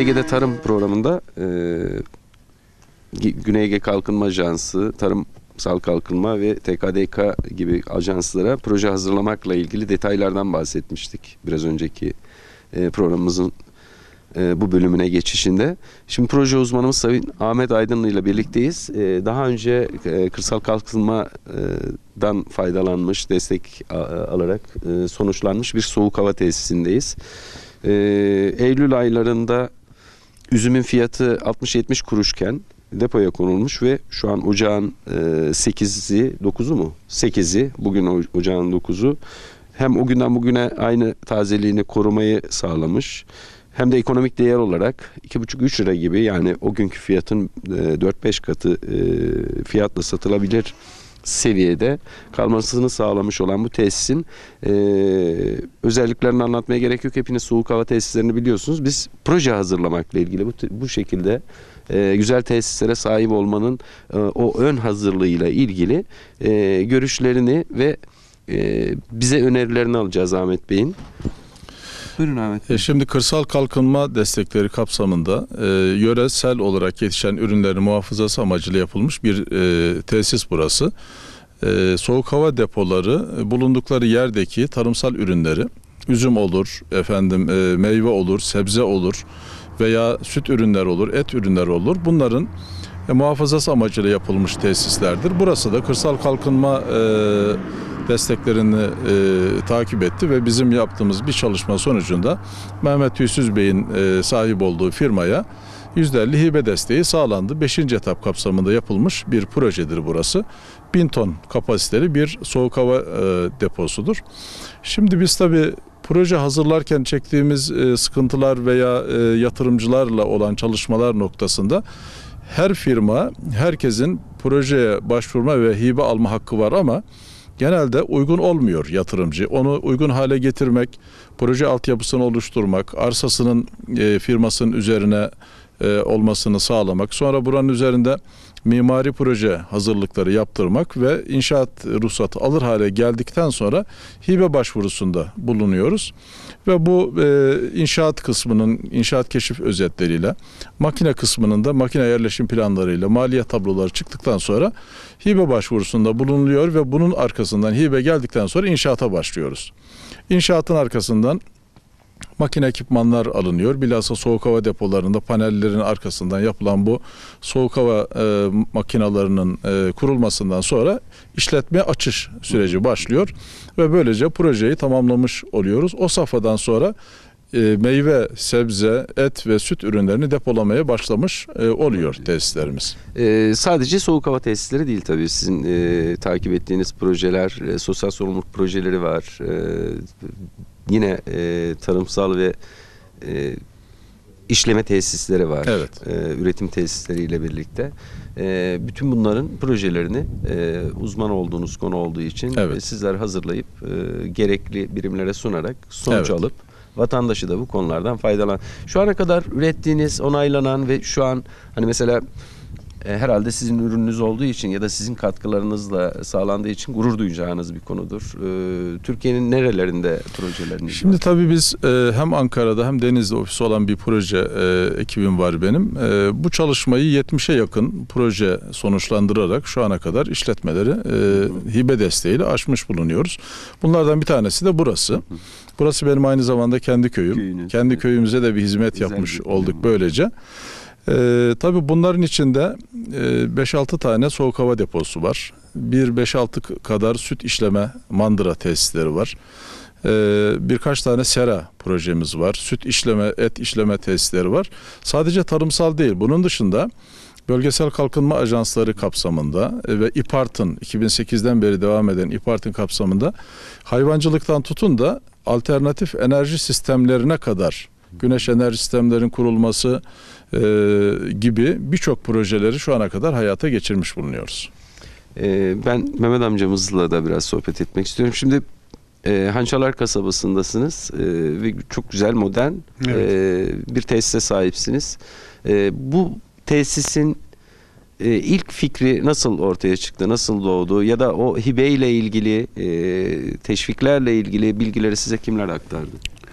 Ege'de Tarım programında Güney Ege Kalkınma Ajansı, Tarımsal Kalkınma ve TKDK gibi ajanslara proje hazırlamakla ilgili detaylardan bahsetmiştik biraz önceki programımızın bu bölümüne geçişinde. Şimdi proje uzmanımız Sayın Ahmet Aydınlı ile birlikteyiz. Daha önce kırsal kalkınmadan faydalanmış, destek alarak sonuçlanmış bir soğuk hava tesisindeyiz. Eylül aylarında üzümün fiyatı 60-70 kuruşken depoya konulmuş ve şu an ocağın 8'i, 9'u mu? 8'i, bugün ocağın 9'u. Hem o günden bugüne aynı tazeliğini korumayı sağlamış. Hem de ekonomik değer olarak 2,5-3 lira gibi, yani o günkü fiyatın 4-5 katı fiyatla satılabilir seviyede kalmasını sağlamış olan bu tesisin özelliklerini anlatmaya gerek yok. Hepiniz soğuk hava tesislerini biliyorsunuz. Biz proje hazırlamakla ilgili bu şekilde güzel tesislere sahip olmanın o ön hazırlığıyla ilgili görüşlerini ve bize önerilerini alacağız Ahmet Bey'in. Buyurun Ahmet Bey. Şimdi kırsal kalkınma destekleri kapsamında yöresel olarak yetişen ürünlerin muhafazası amacıyla yapılmış bir tesis burası. Soğuk hava depoları bulundukları yerdeki tarımsal ürünleri, üzüm olur, meyve olur, sebze olur veya süt ürünleri olur, et ürünleri olur. Bunların muhafazası amacıyla yapılmış tesislerdir. Burası da kırsal kalkınma desteklerini takip etti ve bizim yaptığımız bir çalışma sonucunda Mehmet Tüysüz Bey'in sahip olduğu firmaya %50 hibe desteği sağlandı. 5. etap kapsamında yapılmış bir projedir burası. 1000 ton kapasiteli bir soğuk hava deposudur. Şimdi biz tabii proje hazırlarken çektiğimiz sıkıntılar veya yatırımcılarla olan çalışmalar noktasında her firma, herkesin projeye başvurma ve hibe alma hakkı var ama genelde uygun olmuyor yatırımcı. Onu uygun hale getirmek, proje altyapısını oluşturmak, arsasının firmasının üzerine olmasını sağlamak, sonra buranın üzerinde mimari proje hazırlıkları yaptırmak ve inşaat ruhsatı alır hale geldikten sonra hibe başvurusunda bulunuyoruz. Ve bu inşaat kısmının inşaat keşif özetleriyle, makine kısmının da makine yerleşim planlarıyla maliyet tabloları çıktıktan sonra hibe başvurusunda bulunuluyor ve bunun arkasından hibe geldikten sonra inşaata başlıyoruz. İnşaatın arkasından makine ekipmanlar alınıyor. Bilhassa soğuk hava depolarında panellerin arkasından yapılan bu soğuk hava makinalarının kurulmasından sonra işletme açış süreci başlıyor ve böylece projeyi tamamlamış oluyoruz. O safhadan sonra meyve, sebze, et ve süt ürünlerini depolamaya başlamış oluyor tesislerimiz. Sadece soğuk hava tesisleri değil tabii. Sizin takip ettiğiniz projeler, sosyal sorumluluk projeleri var. Yine tarımsal ve işleme tesisleri var. Evet. Üretim tesisleriyle birlikte. Bütün bunların projelerini uzman olduğunuz konu olduğu için sizler hazırlayıp gerekli birimlere sunarak sonuç alıp vatandaşı da bu konulardan faydalan. Şu ana kadar ürettiğiniz, onaylanan ve şu an hani mesela herhalde sizin ürününüz olduğu için ya da sizin katkılarınızla sağlandığı için gurur duyacağınız bir konudur. Türkiye'nin nerelerinde projeleriniz Şimdi var? tabii biz hem Ankara'da hem Denizli ofisi olan bir proje ekibim var benim. Bu çalışmayı 70'e yakın proje sonuçlandırarak şu ana kadar işletmeleri hibe desteğiyle aşmış bulunuyoruz. Bunlardan bir tanesi de burası. Burası benim aynı zamanda kendi köyüm. Köyünüz, kendi köyümüze de bir hizmet yapmış olduk böylece. Tabii bunların içinde 5-6 tane soğuk hava deposu var. 5-6 kadar süt işleme mandıra tesisleri var. Birkaç tane sera projemiz var. Süt işleme, et işleme tesisleri var. Sadece tarımsal değil. Bunun dışında bölgesel kalkınma ajansları kapsamında ve İPART'ın 2008'den beri devam eden İPART'ın kapsamında hayvancılıktan tutun da alternatif enerji sistemlerine kadar güneş enerji sistemlerinin kurulması gibi birçok projeleri şu ana kadar hayata geçirmiş bulunuyoruz. Ben Mehmet amcamızla da biraz sohbet etmek istiyorum. Şimdi Hançalar kasabasındasınız ve çok güzel modern bir tesise sahipsiniz. Bu tesisin ilk fikri nasıl ortaya çıktı, nasıl doğdu ya da o hibeyle ilgili, teşviklerle ilgili bilgileri size kimler aktardı?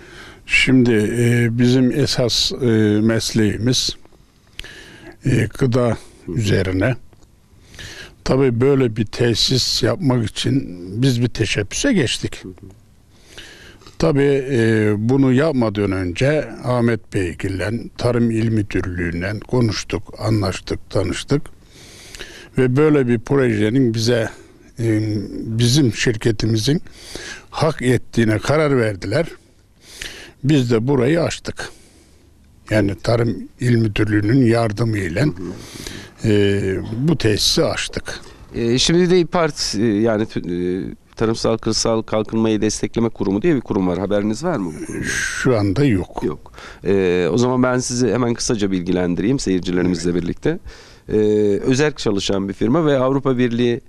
Şimdi bizim esas mesleğimiz gıda üzerine. Tabii böyle bir tesis yapmak için biz bir teşebbüse geçtik. Tabii bunu yapmadan önce Ahmet Beygir'le, Tarım İl Müdürlüğü'yle konuştuk, anlaştık, tanıştık. Ve böyle bir projenin bize, bizim şirketimizin hak ettiğine karar verdiler. Biz de burayı açtık. Yani Tarım İl Müdürlüğü'nün yardımıyla bu tesisi açtık. Şimdi de İPART yani Tarımsal Kırsal Kalkınmayı Destekleme Kurumu diye bir kurum var. Haberiniz var mı bu kurumda? Şu anda yok. Yok. O zaman ben sizi hemen kısaca bilgilendireyim seyircilerimizle birlikte. Özerk çalışan bir firma ve Avrupa Birliği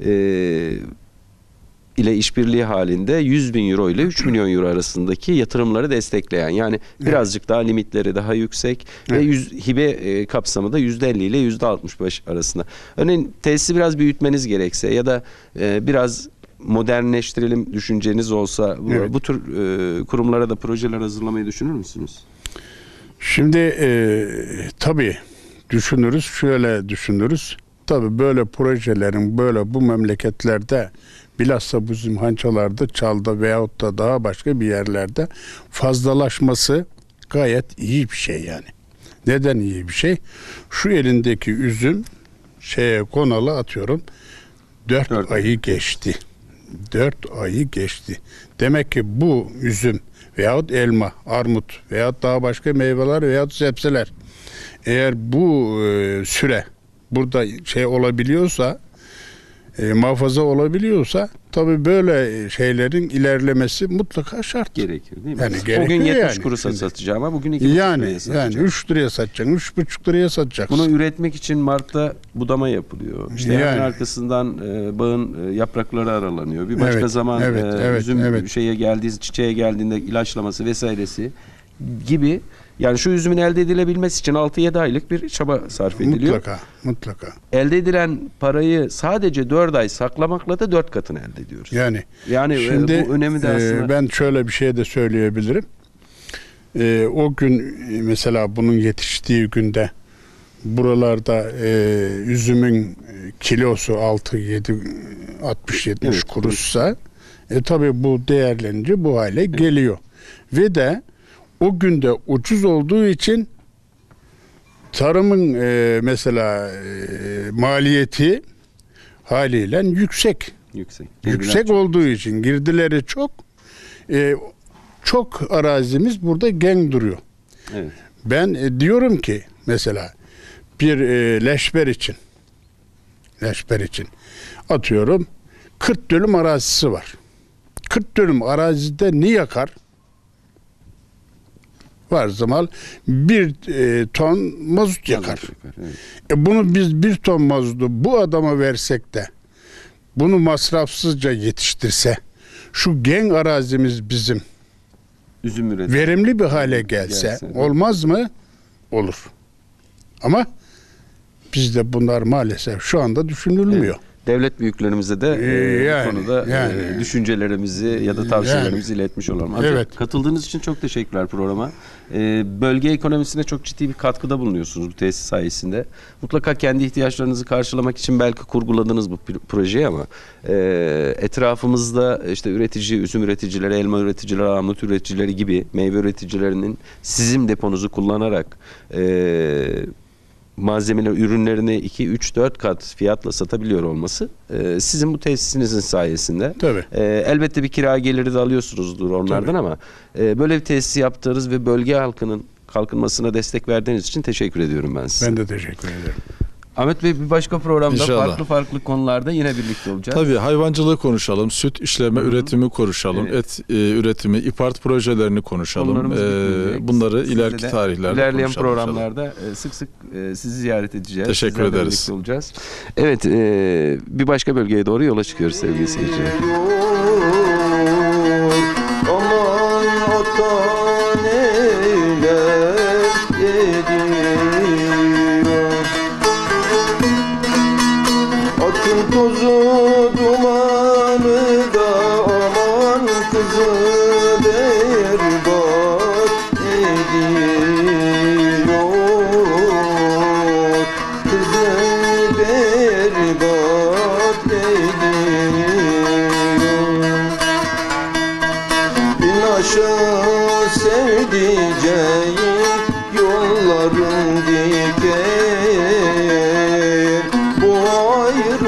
ile işbirliği halinde 100 bin euro ile 3 milyon euro arasındaki yatırımları destekleyen, yani birazcık daha limitleri daha yüksek ve hibe kapsamı da %50 ile %65 arasında. Örneğin tesisi biraz büyütmeniz gerekse ya da biraz modernleştirelim düşünceniz olsa bu tür kurumlara da projeler hazırlamayı düşünür müsünüz? Şimdi tabii düşünürüz, şöyle düşünürüz. Tabii böyle projelerin böyle bu memleketlerde, bilhassa bizim hançalarda, Çal'da veyahut da daha başka bir yerlerde fazlalaşması gayet iyi bir şey yani. Neden iyi bir şey? Şu elindeki üzüm şeye konalı atıyorum 4 ayı geçti. 4 ayı geçti. Demek ki bu üzüm veyahut elma, armut veyahut daha başka meyveler veyahut sebzeler eğer bu süre burada şey olabiliyorsa, muhafaza olabiliyorsa tabii böyle şeylerin ilerlemesi mutlaka şart. Gerekir değil mi? Yani bugün 70 yani. kuruşa satacağım ama bugün 2,5 liraya satacağım. Yani 3 liraya satacaksın, 3,5 liraya satacaksın. Bunu üretmek için Mart'ta budama yapılıyor. İşte hemen arkasından bağın yaprakları aralanıyor. Bir başka zaman üzüm şeye geldiği, çiçeğe geldiğinde ilaçlaması vesairesi gibi. Yani şu üzümün elde edilebilmesi için 6-7 aylık bir çaba sarf ediliyor. Mutlaka. Elde edilen parayı sadece 4 ay saklamakla da 4 katını elde ediyoruz. Yani şimdi, bu önemi de aslında... Ben şöyle bir şey de söyleyebilirim. O gün mesela bunun yetiştiği günde buralarda üzümün kilosu 60-70 kuruşsa tabii bu değerlenince bu hale geliyor. Ve de o günde ucuz olduğu için tarımın mesela maliyeti haliyle yüksek. Yüksek olduğu için girdileri çok. Çok arazimiz burada gen duruyor. Evet. Ben diyorum ki mesela bir leşber için atıyorum 40 dönüm arazisi var. 40 dönüm arazide ne yakar? Var zaman 1 ton mazot yakar. Evet. Bunu biz 1 ton mazotu bu adama versek de bunu masrafsızca yetiştirse, şu gen arazimiz bizim verimli bir hale gelse olmaz mı? Olur. Ama bizde bunlar maalesef şu anda düşünülmüyor. Evet. Devlet büyüklerimize de bu konuda düşüncelerimizi ya da tavsiyelerimizi iletmiş olalım. Ancak katıldığınız için çok teşekkürler programa. Bölge ekonomisine çok ciddi bir katkıda bulunuyorsunuz bu tesis sayesinde. Mutlaka kendi ihtiyaçlarınızı karşılamak için belki kurguladınız bu projeyi ama etrafımızda işte üretici, üzüm üreticileri, elma üreticileri, armut üreticileri gibi meyve üreticilerinin sizin deponuzu kullanarak malzemeler, ürünlerini 2, 3, 4 kat fiyatla satabiliyor olması sizin bu tesisinizin sayesinde. Tabii. Elbette bir kira geliri de alıyorsunuzdur onlardan ama böyle bir tesis yaptığınız ve bölge halkının kalkınmasına destek verdiğiniz için teşekkür ediyorum ben size. Ben de teşekkür ederim. Ahmet Bey, bir başka programda İnşallah. farklı konularda yine birlikte olacağız. Tabii hayvancılığı konuşalım, süt işleme üretimi konuşalım, et üretimi, İPART projelerini konuşalım. Bunları ileriki tarihlerde ilerleyen konuşalım. programlarda sık sık sizi ziyaret edeceğiz. Teşekkür ederiz. Olacağız. Evet, bir başka bölgeye doğru yola çıkıyoruz sevgili seyirciler. Aman ota neler ediyor, atın tozu dumanı da aman kızı der bak.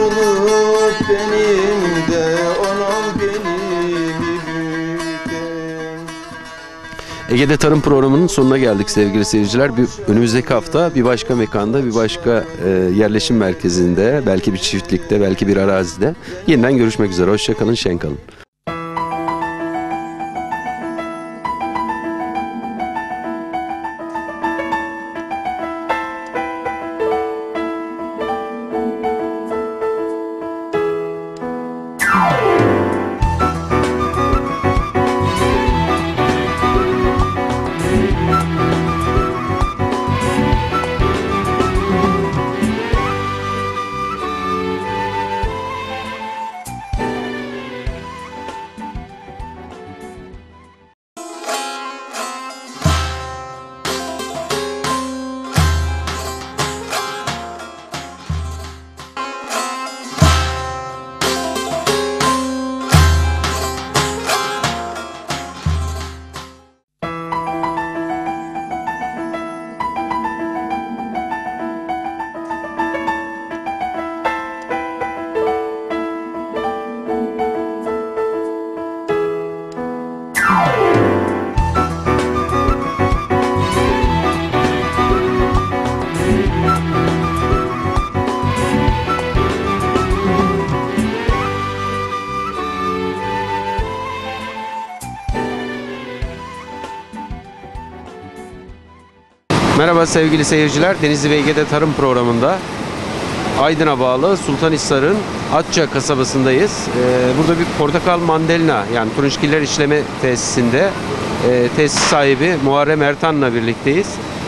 olup benim de anam beni büyüten. Ege'de Tarım programının sonuna geldik sevgili seyirciler. Önümüzdeki hafta bir başka mekanda, bir başka yerleşim merkezinde, belki bir çiftlikte, belki bir arazide yeniden görüşmek üzere. Hoşça kalın, şen kalın. Merhaba sevgili seyirciler. Denizli ve Ege'de Tarım programında Aydın'a bağlı Sultanhisar'ın Atça kasabasındayız. Burada bir portakal mandalina yani turunçgiller işleme tesisinde tesis sahibi Muharrem Ertan'la birlikteyiz.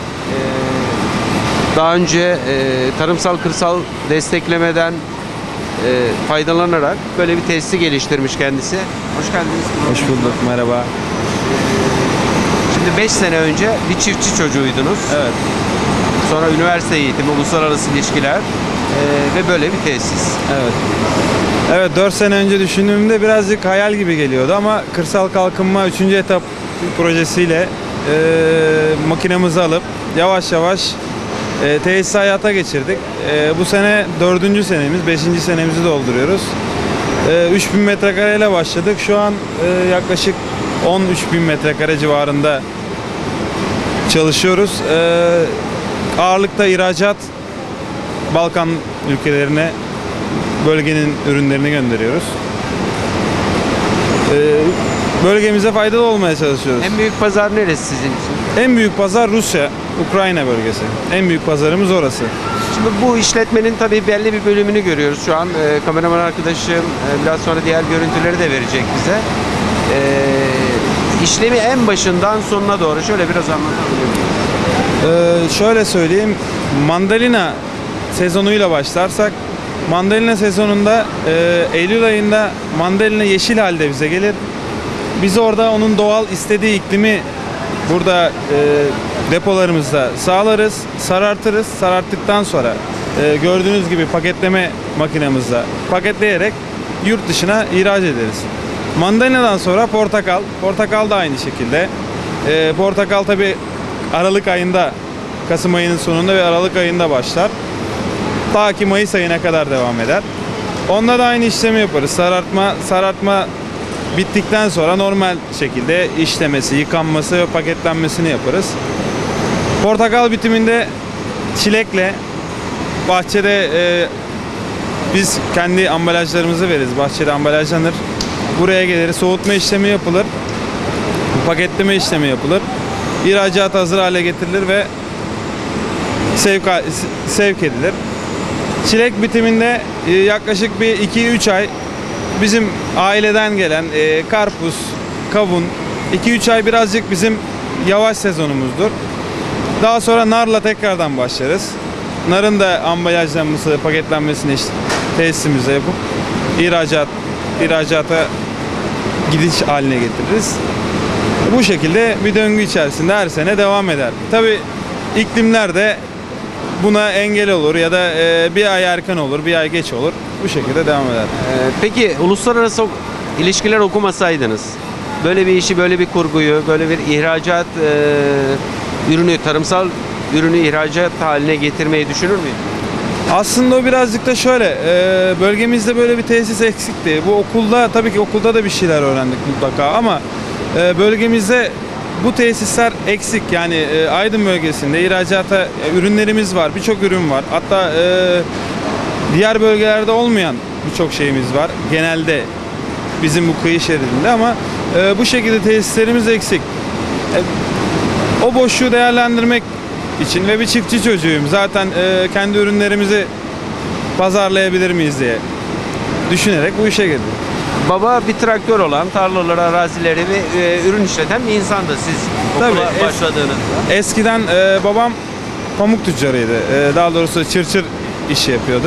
Daha önce tarımsal kırsal desteklemeden faydalanarak böyle bir tesisi geliştirmiş kendisi. Hoş geldiniz. Hoş bulduk, merhaba. Şimdi 5 sene önce bir çiftçi çocuğuydunuz. Evet. Sonra üniversite eğitimi, uluslararası ilişkiler ve böyle bir tesis. Evet. Evet, 4 sene önce düşündüğümde birazcık hayal gibi geliyordu ama kırsal kalkınma 3. etap projesiyle makinemizi alıp yavaş yavaş tesisi hayata geçirdik. Bu sene 4. senemiz, 5. senemizi dolduruyoruz. 3000 metrekareyle başladık. Şu an yaklaşık 13.000 metrekare civarında çalışıyoruz. Ağırlıkta ihracat, Balkan ülkelerine bölgenin ürünlerini gönderiyoruz. Bölgemize faydalı olmaya çalışıyoruz. En büyük pazar neresi sizin için? En büyük pazar Rusya, Ukrayna bölgesi. En büyük pazarımız orası. Şimdi bu işletmenin tabii belli bir bölümünü görüyoruz. Şu an kameraman arkadaşım biraz sonra diğer görüntüleri de verecek bize. İşlemi en başından sonuna doğru şöyle biraz anlatabilir miyim? Şöyle söyleyeyim, mandalina sezonuyla başlarsak, mandalina sezonunda Eylül ayında mandalina yeşil halde bize gelir. Biz orada onun doğal istediği iklimi burada depolarımızda sağlarız, sarartırız. Sararttıktan sonra gördüğünüz gibi paketleme makinemizde paketleyerek yurt dışına ihraç ederiz. Mandalinadan sonra portakal. Portakal da aynı şekilde. Portakal tabi Aralık ayında, Kasım ayının sonunda ve Aralık ayında başlar. Ta ki Mayıs ayına kadar devam eder. Onda da aynı işlemi yaparız. Sarartma bittikten sonra normal şekilde işlemesi, yıkanması ve paketlenmesini yaparız. Portakal bitiminde çilekle bahçede biz kendi ambalajlarımızı veririz. Bahçede ambalajlanır. Buraya gelir, soğutma işlemi yapılır. Paketleme işlemi yapılır. İhracat hazır hale getirilir ve sevk edilir. Çilek bitiminde yaklaşık bir 2-3 ay bizim aileden gelen karpuz, kavun, 2-3 ay birazcık bizim yavaş sezonumuzdur. Daha sonra narla tekrardan başlarız. Narın da ambalajlanması, paketlenmesini tesisimizde yapıp ihracata gidiş haline getiririz. Bu şekilde bir döngü içerisinde her sene devam eder. Tabii iklimler de buna engel olur ya da bir ay erken olur, bir ay geç olur. Bu şekilde devam eder. Peki uluslararası ilişkiler okumasaydınız, böyle bir işi, böyle bir kurguyu, böyle bir ihracat ürünü, tarımsal ürünü ihracat haline getirmeyi düşünür müydünüz? Aslında o birazcık da şöyle, bölgemizde böyle bir tesis eksikti. Bu okulda, tabii ki okulda da bir şeyler öğrendik mutlaka ama bölgemizde bu tesisler eksik. Yani Aydın bölgesinde ihracata ürünlerimiz var, birçok ürün var. Hatta diğer bölgelerde olmayan birçok şeyimiz var. Genelde bizim bu kıyı şeridinde ama bu şekilde tesislerimiz eksik. O boşluğu değerlendirmek için ve bir çiftçi çocuğuyum. Zaten kendi ürünlerimizi pazarlayabilir miyiz diye düşünerek bu işe girdim. Baba bir traktör olan, tarlaları, arazileri ve ürün işleten bir insandı siz okula Tabii, başladığınızda. Eskiden babam pamuk tüccarıydı. Daha doğrusu çırçır işi yapıyordu.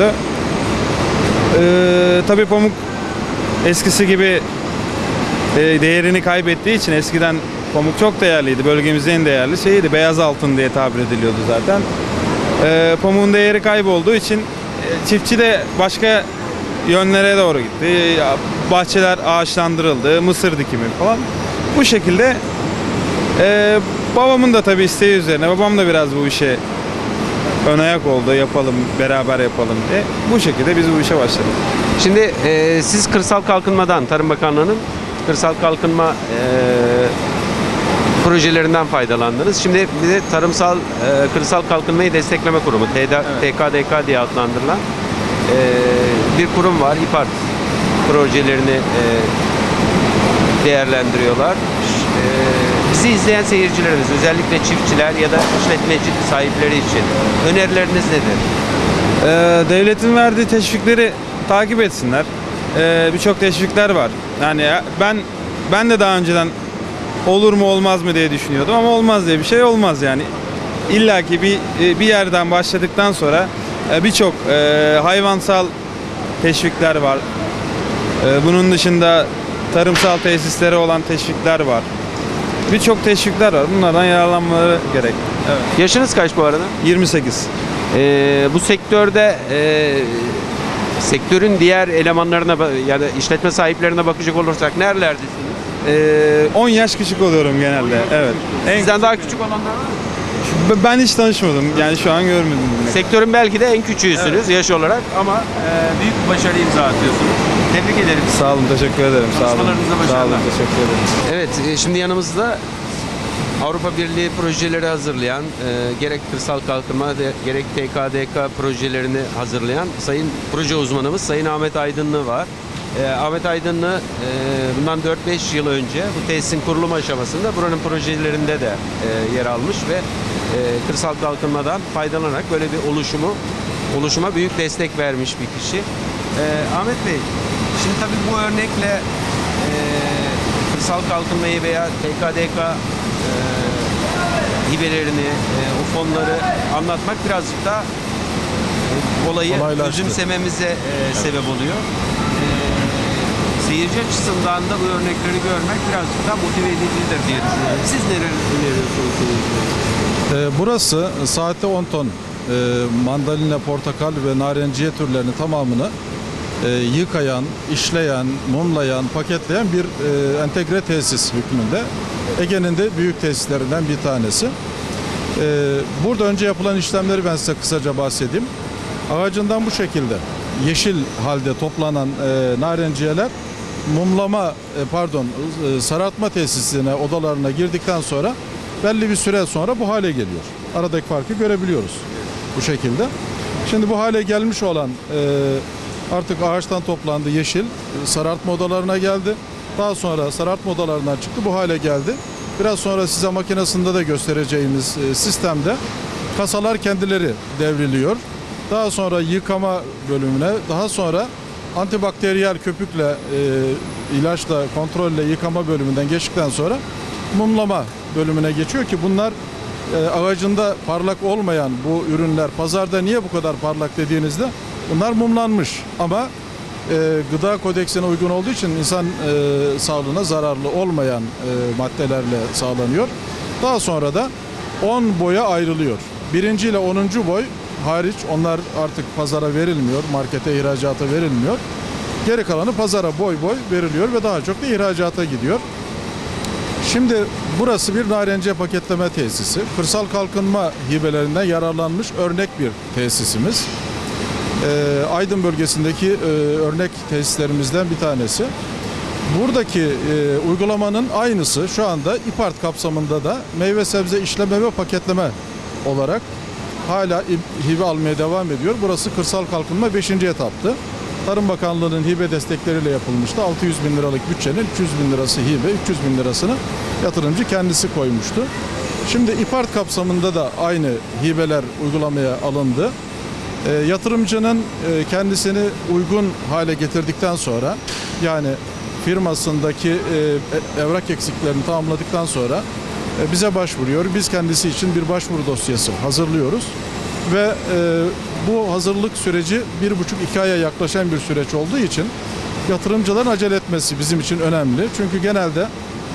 Tabii pamuk eskisi gibi değerini kaybettiği için eskiden pamuk çok değerliydi. Bölgemizin en değerli şeyiydi. Beyaz altın diye tabir ediliyordu zaten. Pamuğun değeri kaybolduğu için çiftçi de başka yönlere doğru gitti. Bahçeler ağaçlandırıldı, mısır dikimi falan. Bu şekilde babamın da tabii isteği üzerine, babam da biraz bu işe ön ayak oldu, yapalım, beraber yapalım diye. Bu şekilde biz bu işe başladık. Şimdi siz Kırsal Kalkınma'dan, Tarım Bakanlığı'nın Kırsal Kalkınma projelerinden faydalandınız. Şimdi bir de Kırsal Kalkınmayı Destekleme Kurumu, TKDK diye adlandırılan bir kurum var. İPART projelerini değerlendiriyorlar. Bizi izleyen seyircilerimiz, özellikle çiftçiler ya da işletmeci sahipleri için önerileriniz nedir? Devletin verdiği teşvikleri takip etsinler. Birçok teşvikler var. Yani ben de daha önceden olur mu olmaz mı diye düşünüyordum ama olmaz diye bir şey olmaz yani. İlla ki bir yerden başladıktan sonra birçok hayvansal teşvikler var. Bunun dışında tarımsal tesisleri olan teşvikler var. Birçok teşvikler var. Bunlardan yararlanmaları gerek. Evet. Yaşınız kaç bu arada? 28. Bu sektörde sektörün diğer elemanlarına ya da işletme sahiplerine bakacak olursak nerelerdesiniz? 10 yaş küçük oluyorum genelde. Evet. Sizden daha küçük olanlar var mı? Ben hiç tanışmadım. Yani şu an görmedim. Sektörün belki de en küçüğüsünüz yaş olarak ama büyük bir başarı imza atıyorsunuz. Tebrik ederim. Sağ olun, teşekkür ederim. Sağ olun. Çalışmalarınızda Sağ olun, başarılar. teşekkür ederim. Evet, şimdi yanımızda Avrupa Birliği projeleri hazırlayan, gerek kırsal kalkınma gerek TKDK projelerini hazırlayan sayın proje uzmanımız Sayın Ahmet Aydınlı var. Ahmet Aydınlı bundan 4-5 yıl önce bu tesisin kurulum aşamasında buranın projelerinde de yer almış ve kırsal kalkınmadan faydalanarak böyle bir oluşuma büyük destek vermiş bir kişi. Ahmet Bey, şimdi tabii bu örnekle kırsal kalkınmayı veya TKDK hibelerini, o fonları anlatmak birazcık da olayı özümsememize sebep oluyor. Seyirci açısından da bu örnekleri görmek birazcık daha motive edicidir diye düşünüyorum. Siz neler öneriyorsunuz seyircilere? Burası saatte 10 ton mandalina, portakal ve narenciye türlerinin tamamını yıkayan, işleyen, mumlayan, paketleyen bir entegre tesis hükmünde. Ege'nin de büyük tesislerinden bir tanesi. Burada önce yapılan işlemleri ben size kısaca bahsedeyim. Ağacından bu şekilde yeşil halde toplanan narenciyeler sarartma tesisine, odalarına girdikten sonra belli bir süre sonra bu hale geliyor. Aradaki farkı görebiliyoruz bu şekilde. Şimdi bu hale gelmiş olan artık ağaçtan toplandı yeşil, sarartma odalarına geldi. Daha sonra sarartma odalarından çıktı, bu hale geldi. Biraz sonra size makinesinde de göstereceğimiz sistemde kasalar kendileri devriliyor. Daha sonra yıkama bölümüne, daha sonra antibakteriyel köpükle, ilaçla, kontrolle yıkama bölümünden geçtikten sonra mumlama bölümüne geçiyor ki bunlar ağacında parlak olmayan bu ürünler pazarda niye bu kadar parlak dediğinizde bunlar mumlanmış ama gıda kodeksine uygun olduğu için insan sağlığına zararlı olmayan maddelerle sağlanıyor. Daha sonra da 10 boya ayrılıyor. 1. ile 10. boy hariç onlar artık pazara verilmiyor, markete, ihracata verilmiyor. Geri kalanı pazara boy boy veriliyor ve daha çok da ihracata gidiyor. Şimdi burası bir narenciye paketleme tesisi. Kırsal kalkınma hibelerinden yararlanmış örnek bir tesisimiz. Aydın bölgesindeki örnek tesislerimizden bir tanesi. Buradaki uygulamanın aynısı şu anda İPART kapsamında da meyve sebze işleme ve paketleme olarak hala hibe almaya devam ediyor. Burası kırsal kalkınma 5. etaptı. Tarım Bakanlığı'nın hibe destekleriyle yapılmıştı. 600 bin liralık bütçenin 300 bin lirası hibe, 300 bin lirasını yatırımcı kendisi koymuştu. Şimdi İPART kapsamında da aynı hibeler uygulamaya alındı. Yatırımcının kendisini uygun hale getirdikten sonra, yani firmasındaki evrak eksiklerini tamamladıktan sonra bize başvuruyor. Biz kendisi için bir başvuru dosyası hazırlıyoruz ve bu hazırlık süreci 1,5-2 aya yaklaşan bir süreç olduğu için yatırımcıların acele etmesi bizim için önemli. Çünkü genelde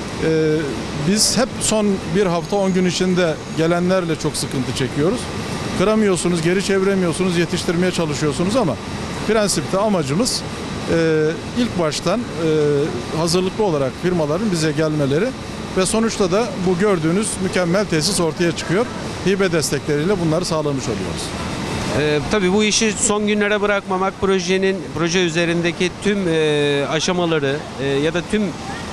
biz hep son bir hafta 10 gün içinde gelenlerle çok sıkıntı çekiyoruz. Kıramıyorsunuz, geri çeviremiyorsunuz, yetiştirmeye çalışıyorsunuz ama prensipte amacımız ilk baştan hazırlıklı olarak firmaların bize gelmeleri ve sonuçta da bu gördüğünüz mükemmel tesis ortaya çıkıyor. Hibe destekleriyle bunları sağlamış oluyoruz. Tabii bu işi son günlere bırakmamak, proje üzerindeki tüm aşamaları ya da tüm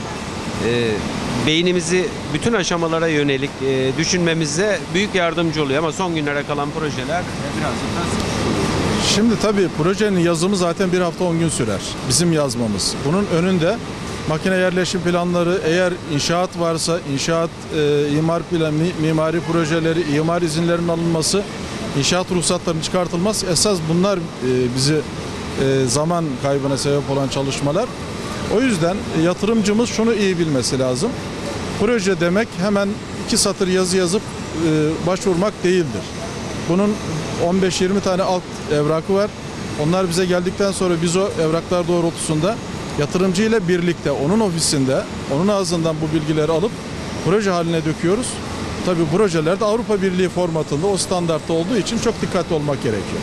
beynimizi bütün aşamalara yönelik düşünmemize büyük yardımcı oluyor ama son günlere kalan projeler biraz da Şimdi tabii projenin yazımı zaten bir hafta 10 gün sürer. Bizim yazmamız. Bunun önünde makine yerleşim planları, eğer inşaat varsa inşaat, imar planı, mimari projeleri, imar izinlerinin alınması, inşaat ruhsatlarının çıkartılması, esas bunlar bizi zaman kaybına sebep olan çalışmalar. O yüzden yatırımcımız şunu iyi bilmesi lazım. Proje demek hemen 2 satır yazı yazıp başvurmak değildir. Bunun 15-20 tane alt evrakı var. Onlar bize geldikten sonra biz o evraklar doğrultusunda yatırımcı ile birlikte onun ofisinde, onun ağzından bu bilgileri alıp proje haline döküyoruz. Tabii projeler de Avrupa Birliği formatında, o standartta olduğu için çok dikkatli olmak gerekiyor.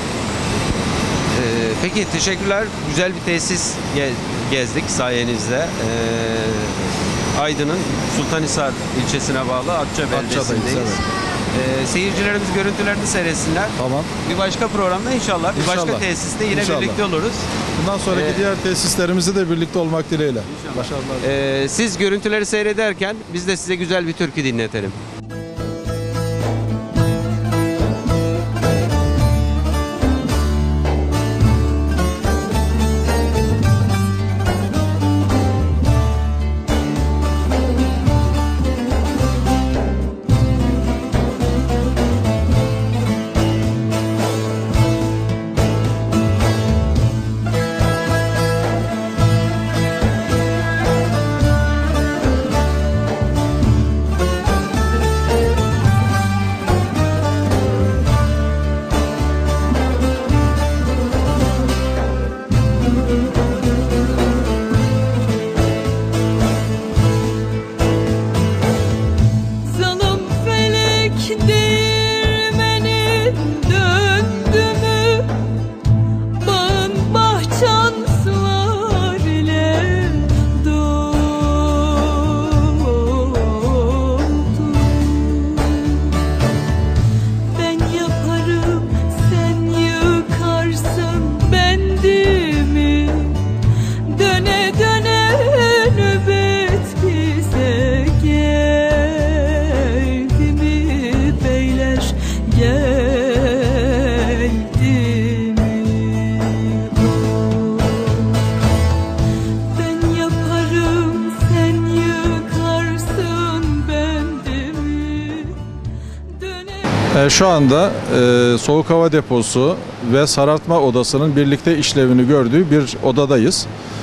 Peki teşekkürler. Güzel bir tesis gezdik sayenizde. Aydın'ın Sultanhisar ilçesine bağlı Atça beldesindeyiz. Seyircilerimiz görüntülerini seyretsinler. Tamam. Bir başka programda inşallah, bir başka İnşallah. tesiste yine İnşallah. birlikte oluruz. Bundan sonraki diğer tesislerimizi de birlikte olmak dileğiyle. Başarılar. Siz görüntüleri seyrederken biz de size güzel bir türkü dinletelim. Şu anda soğuk hava deposu ve sarartma odasının birlikte işlevini gördüğü bir odadayız.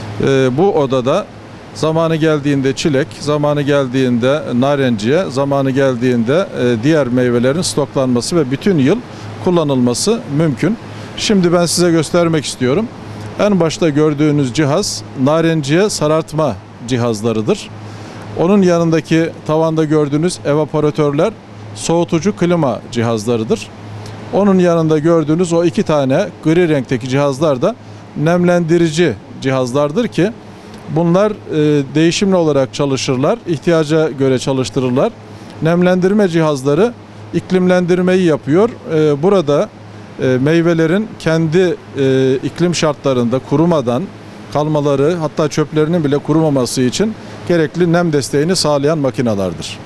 Bu odada zamanı geldiğinde çilek, zamanı geldiğinde narenciye, zamanı geldiğinde diğer meyvelerin stoklanması ve bütün yıl kullanılması mümkün. Şimdi ben size göstermek istiyorum. En başta gördüğünüz cihaz narenciye sarartma cihazlarıdır. Onun yanındaki tavanda gördüğünüz evaporatörler soğutucu klima cihazlarıdır. Onun yanında gördüğünüz o 2 tane gri renkteki cihazlar da nemlendirici cihazlardır ki bunlar değişimli olarak çalışırlar, ihtiyaca göre çalıştırırlar. Nemlendirme cihazları iklimlendirmeyi yapıyor. Burada meyvelerin kendi iklim şartlarında kurumadan kalmaları, hatta çöplerinin bile kurumaması için gerekli nem desteğini sağlayan makinelerdir.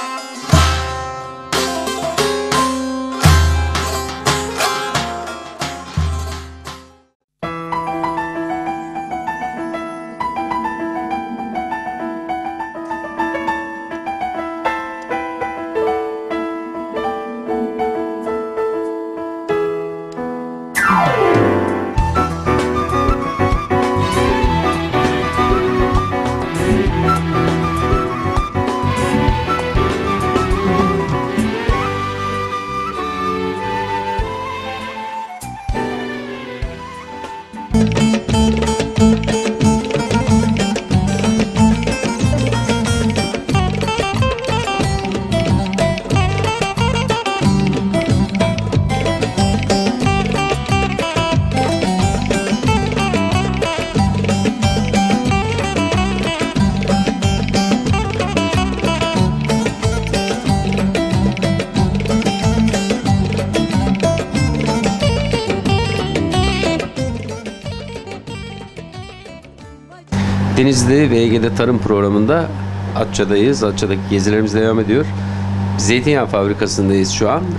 Denizli ve Ege'de tarım programında Atça'dayız. Atça'daki gezilerimiz devam ediyor. Zeytinyağı fabrikasındayız şu an.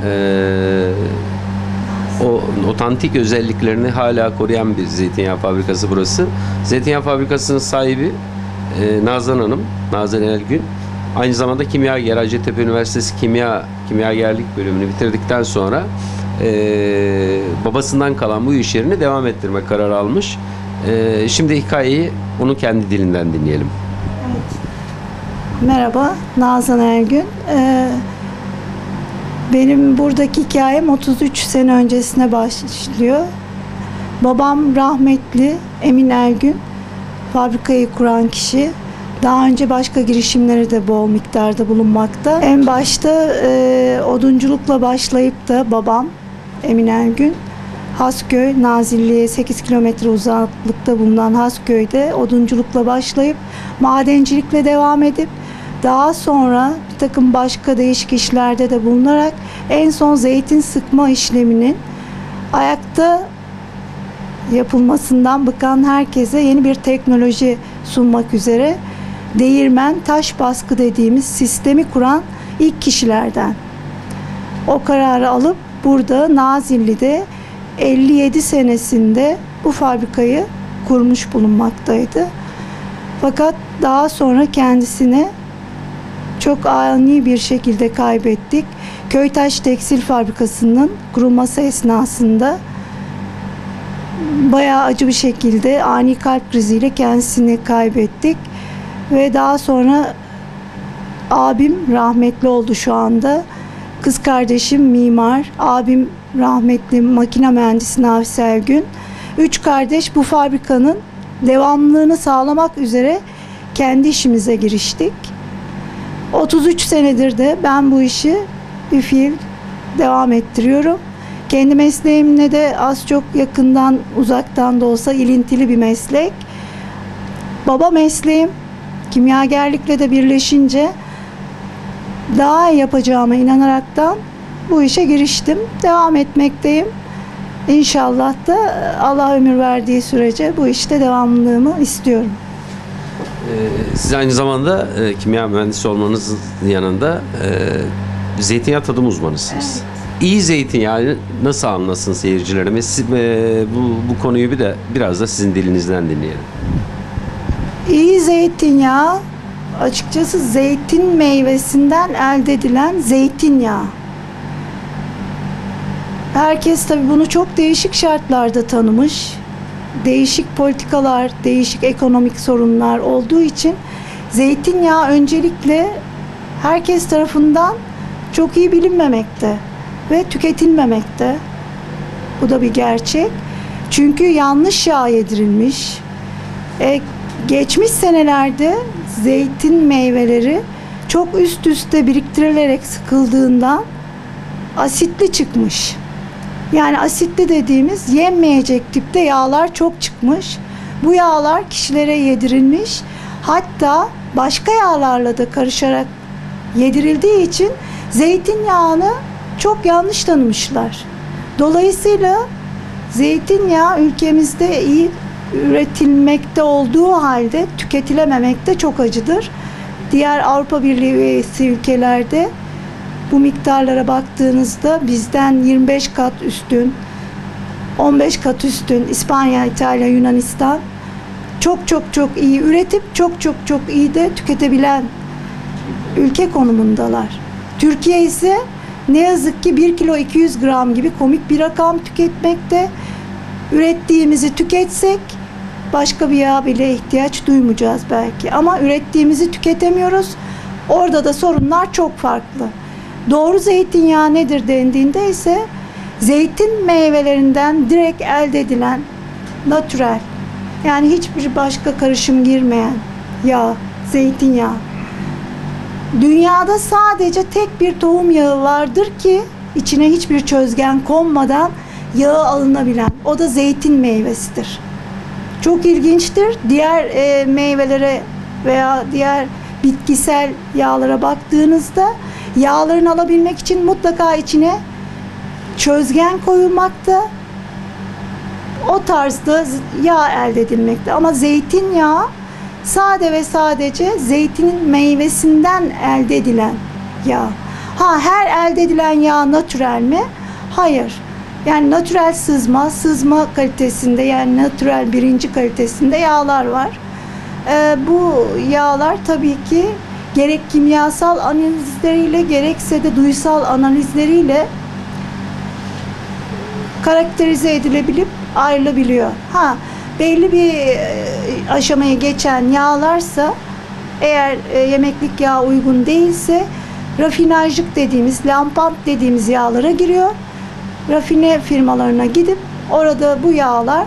O otantik özelliklerini hala koruyan bir zeytinyağı fabrikası burası. Zeytinyağı fabrikasının sahibi Nazan Hanım, Nazan Elgün. Aynı zamanda kimyager, Hacettepe Üniversitesi Kimyagerlik bölümünü bitirdikten sonra babasından kalan bu iş yerini devam ettirme kararı almış. Şimdi hikayeyi onun kendi dilinden dinleyelim. Merhaba, Nazan Ergün. Benim buradaki hikayem 33 sene öncesine başlıyor. Babam rahmetli Emin Ergün, fabrikayı kuran kişi. Daha önce başka girişimleri de bol miktarda bulunmakta. En başta odunculukla başlayıp da babam Emin Ergün, Hasköy, Nazilli'ye 8 kilometre uzaklıkta bulunan Hasköy'de odunculukla başlayıp madencilikle devam edip daha sonra bir takım başka değişik işlerde de bulunarak en son zeytin sıkma işleminin ayakta yapılmasından bıkan herkese yeni bir teknoloji sunmak üzere değirmen, taş baskı dediğimiz sistemi kuran ilk kişilerden. O kararı alıp burada Nazilli'de 57 senesinde bu fabrikayı kurmuş bulunmaktaydı. Fakat daha sonra kendisini çok ani bir şekilde kaybettik. Köytaş Tekstil Fabrikası'nın kurulması esnasında bayağı acı bir şekilde ani kalp kriziyle kendisini kaybettik. Ve daha sonra abim rahmetli oldu şu anda. Kız kardeşim mimar, abim rahmetli makine mühendisi Nafis Ergün. 3 kardeş bu fabrikanın devamlılığını sağlamak üzere kendi işimize giriştik. 33 senedir de ben bu işi bir fiil devam ettiriyorum. Kendi mesleğimle de az çok yakından uzaktan da olsa ilintili bir meslek. Baba mesleğim kimyagerlikle de birleşince daha iyi yapacağıma inanaraktan bu işe giriştim. Devam etmekteyim. İnşallah da Allah ömür verdiği sürece bu işte devamlılığımı istiyorum. Siz aynı zamanda kimya mühendisi olmanızın yanında zeytinyağı tadım uzmanısınız. Evet. İyi zeytinyağı nasıl anlasın seyircilerimiz? Bu konuyu biraz da sizin dilinizden dinleyelim. İyi zeytinyağı açıkçası zeytin meyvesinden elde edilen zeytinyağı. Herkes tabii bunu çok değişik şartlarda tanımış. Değişik politikalar, değişik ekonomik sorunlar olduğu için zeytinyağı öncelikle herkes tarafından çok iyi bilinmemekte ve tüketilmemekte. Bu da bir gerçek. Çünkü yanlış yağ yedirilmiş. Geçmiş senelerde zeytin meyveleri çok üst üste biriktirilerek sıkıldığından asitli çıkmış. Yani asitli dediğimiz yenmeyecek tipte yağlar çok çıkmış. Bu yağlar kişilere yedirilmiş. Hatta başka yağlarla da karışarak yedirildiği için zeytinyağını çok yanlış tanımışlar. Dolayısıyla zeytinyağı ülkemizde iyi üretilmekte olduğu halde tüketilememekte çok acıdır. Diğer Avrupa Birliği üyesi ülkelerde bu miktarlara baktığınızda bizden 25 kat üstün, 15 kat üstün İspanya, İtalya, Yunanistan çok iyi üretip çok iyi de tüketebilen ülke konumundalar. Türkiye ise ne yazık ki 1 kilo 200 gram gibi komik bir rakam tüketmekte. Ürettiğimizi tüketsek başka bir yağa bile ihtiyaç duymayacağız belki. Ama ürettiğimizi tüketemiyoruz. Orada da sorunlar çok farklı. Doğru zeytinyağı nedir dendiğinde ise zeytin meyvelerinden direkt elde edilen natürel, yani hiçbir başka karışım girmeyen yağ, zeytinyağı. Dünyada sadece tek bir tohum yağı vardır ki içine hiçbir çözgen konmadan yağı alınabilen. O da zeytin meyvesidir. Çok ilginçtir. Diğer meyvelere veya diğer bitkisel yağlara baktığınızda yağlarını alabilmek için mutlaka içine çözgen koyulmakta. O tarzda yağ elde edilmekte. Ama zeytinyağı sade ve sadece zeytinin meyvesinden elde edilen yağ. Her elde edilen yağ natürel mi? Hayır. Yani natürel sızma kalitesinde, yani natürel birinci kalitesinde yağlar var. Bu yağlar tabii ki gerek kimyasal analizleriyle gerekse de duysal analizleriyle karakterize edilebilip ayrılabiliyor. Belli bir aşamaya geçen yağlarsa, eğer yemeklik yağ uygun değilse rafinajlık dediğimiz, lampant dediğimiz yağlara giriyor. Rafine firmalarına gidip orada bu yağlar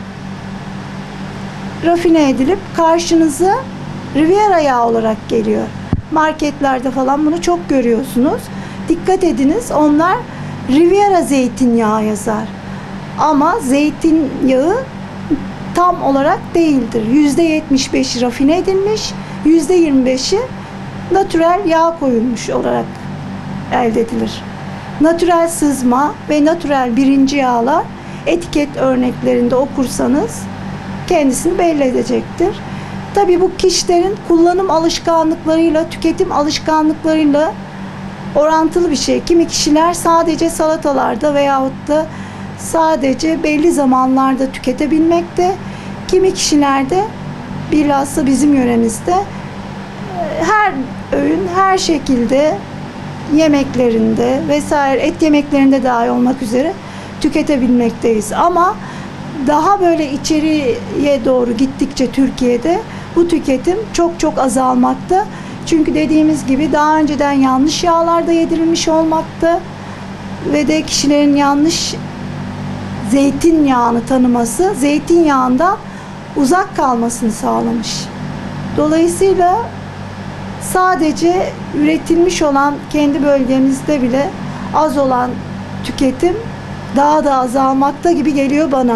rafine edilip karşınıza Riviera yağı olarak geliyor. Marketlerde falan bunu çok görüyorsunuz. Dikkat ediniz, onlar Riviera zeytinyağı yazar. Ama zeytinyağı tam olarak değildir. %75'i rafine edilmiş, %25'i natürel yağ koyulmuş olarak elde edilir. Natürel sızma ve natürel birinci yağlar etiket örneklerinde okursanız kendisini belli edecektir. Tabii bu kişilerin kullanım alışkanlıklarıyla, tüketim alışkanlıklarıyla orantılı bir şey. Kimi kişiler sadece salatalarda veyahut da sadece belli zamanlarda tüketebilmekte. Kimi kişiler de bilhassa bizim yöremizde her öğün, her şekilde yemeklerinde vesaire, et yemeklerinde dahil olmak üzere tüketebilmekteyiz. Ama daha böyle içeriye doğru gittikçe Türkiye'de bu tüketim çok azalmakta. Çünkü dediğimiz gibi daha önceden yanlış yağlarda yedirilmiş olmakta ve de kişilerin yanlış zeytinyağını tanıması, zeytinyağından uzak kalmasını sağlamış. Dolayısıyla sadece üretilmiş olan, kendi bölgemizde bile az olan tüketim daha da azalmakta gibi geliyor bana.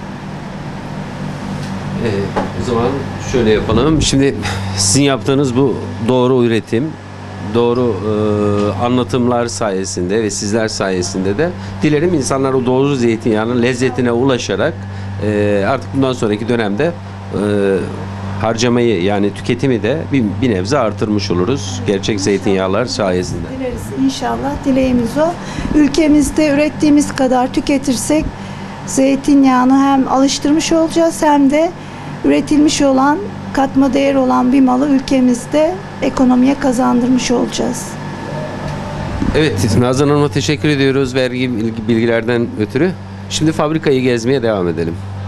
O zaman şöyle yapalım. Şimdi sizin yaptığınız bu doğru üretim, doğru anlatımlar sayesinde ve sizler sayesinde de dilerim insanlar o doğru zeytinyağının lezzetine ulaşarak artık bundan sonraki dönemde harcamayı, yani tüketimi de bir nebze artırmış oluruz. Gerçek zeytinyağlar sayesinde. Dileriz inşallah. Dileğimiz o. Ülkemizde ürettiğimiz kadar tüketirsek zeytinyağını hem alıştırmış olacağız hem de üretilmiş olan, katma değer olan bir malı ülkemizde ekonomiye kazandırmış olacağız. Evet, Nazan Hanım'a teşekkür ediyoruz vergi bilgilerden ötürü. Şimdi fabrikayı gezmeye devam edelim.